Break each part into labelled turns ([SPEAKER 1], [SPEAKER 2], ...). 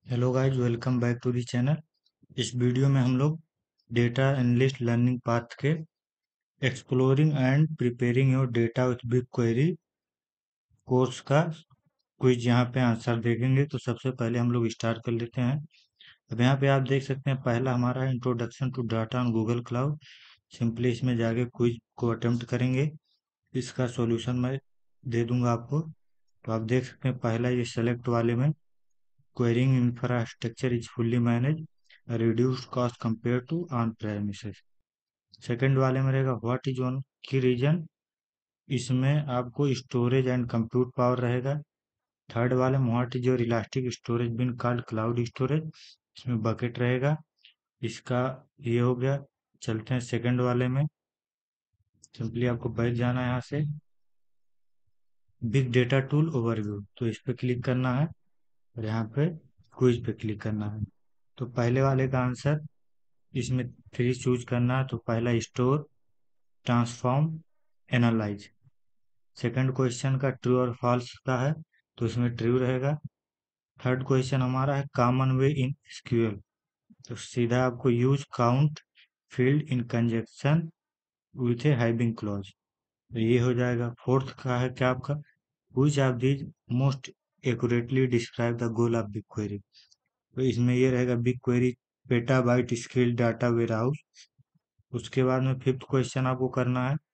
[SPEAKER 1] Hello guys, welcome back to the channel. इस video में हम लोग डेटा एनालिस्ट लर्निंग पाथ के exploring and preparing your data with big query course का quiz यहाँ पे आंसर देखेंगे। तो सबसे पहले हम लोग स्टार्ट कर लेते हैं। अब यहाँ पे आप देख सकते हैं, पहला हमारा introduction to data on Google cloud. Simply इसमें जाके क्विज को अटेम्प्ट करेंगे। इसका सॉल्यूशन मैं दे दूंगा आपको। तो आप देख सकते हैं, पहला ये सेलेक्ट वाले में querying infrastructure is fully managed, a reduced cost compared to on-premises। Second वाले में रहेगा what is one key reason, इसमें आपको स्टोरेज एंड कंप्यूट पावर रहेगा। थर्ड वाले में what is your elastic storage bin called cloud storage, इसमें bucket रहेगा। इसका ये हो गया। चलते हैं सेकंड वाले में। सिंपली आपको बैठ जाना है यहाँ से, बिग डेटा टूल ओवरव्यू, तो इस पे क्लिक करना है और यहाँ पे क्विज पे क्लिक करना है। तो पहले वाले का आंसर इसमें थ्री चूज करना है। तो पहला store, transform, analyze. Second question का ट्रू और फॉल्स का है, तो इसमें ट्रू रहेगा। थर्ड क्वेश्चन हमारा है कॉमन वे इन एसक्यूएल, तो सीधा आपको use count field in conjunction with a having clause, तो ये हो जाएगा। फोर्थ का है क्या आपका, which of these most accurately describe the goal of big query, तो इसमें ये रहेगा big query petabyte scale data warehouse. उसके बाद में फिफ्थ क्वेश्चन आपको करना है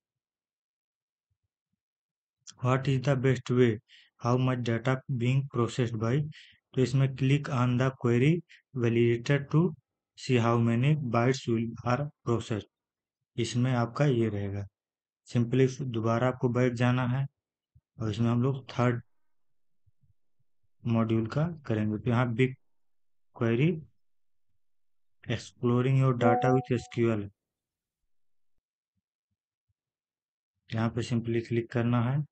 [SPEAKER 1] what is the best way how much data being processed by, तो इसमें click on the query validator to see how many bytes will are processed, इसमें आपका ये रहेगा। सिंपली दोबारा आपको बैठ जाना है और इसमें हम लोग थर्ड मॉड्यूल का करेंगे। तो यहाँ big query exploring your data with SQL, यहाँ पे सिंपली क्लिक करना है।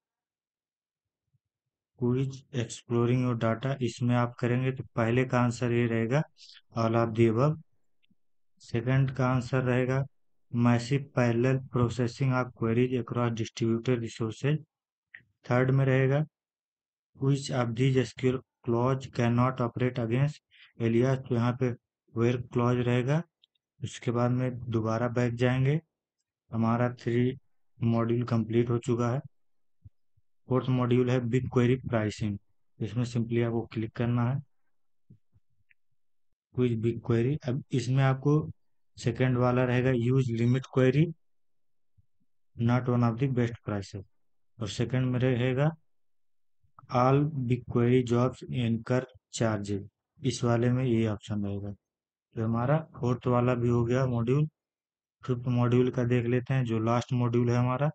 [SPEAKER 1] क्विज एक्सप्लोरिंग योर डाटा, इसमें आप करेंगे तो पहले का आंसर ये रहेगा all of the above. Second का आंसर रहेगा massive parallel processing of queries across distributed resources. Third में रहेगा which of these SQL clause can not operate against alias, तो यहाँ पे वेयर क्लॉज रहेगा। उसके बाद में दोबारा बैक जाएंगे। हमारा थ्री मॉड्यूल कंप्लीट हो चुका है। फोर्थ मॉड्यूल है बिग क्वेरी प्राइसिंग, इसमें सिंपली आपको क्लिक करना है क्विज बिग क्वेरी। अब इसमें आपको सेकंड वाला रहेगा use limit query not one of the best prices, और सेकंड में रहेगा all big query jobs incur charges, इस वाले में ये ऑप्शन रहेगा। तो हमारा फोर्थ वाला भी हो गया मॉड्यूल। फिफ्थ मॉड्यूल का देख लेते हैं, जो लास्ट मॉड्यूल है हमारा।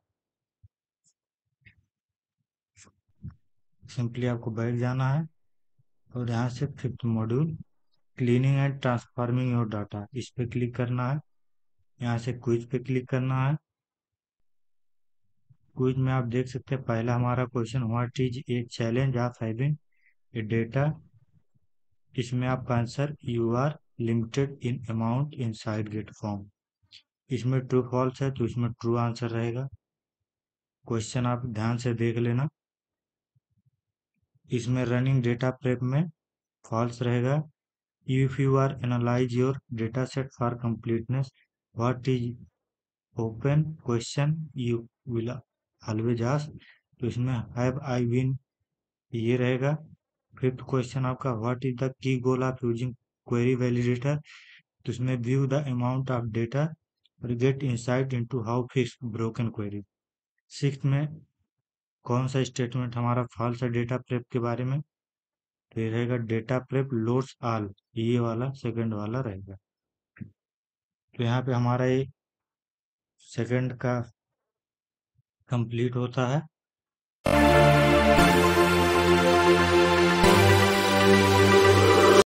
[SPEAKER 1] सिंपली आपको बैठ जाना है और यहाँ से fifth module cleaning and transforming your data, इस पे क्लिक करना है। यहाँ से क्विज पे क्लिक करना है। क्विज में आप देख सकते हैं, पहला हमारा question what is a challenge of having a data, इसमें आपका answer you are limited in amount inside gate form, इसमें ट्रू फॉल्स है तो इसमें ट्रू आंसर रहेगा। क्वेश्चन आप ध्यान से देख लेना। इसमें रनिंग डेटा प्रेप में फॉल्स रहेगा। If you are analyze your data set for completeness what is open question you will always ask, तो इसमें हैव आई बीन ये रहेगा। फिफ्थ क्वेश्चन आपका what is the key goal of using query validator, तो इसमें view the amount of data और get insight into how fix broken query. Sixth में कौन सा स्टेटमेंट हमारा फॉल्स है डेटा प्रेप के बारे में, तो ये रहेगा डेटा प्रेप लोड्स ऑल, ये वाला सेकंड वाला रहेगा। तो यहाँ पे हमारा ये सेकंड का कंप्लीट होता है।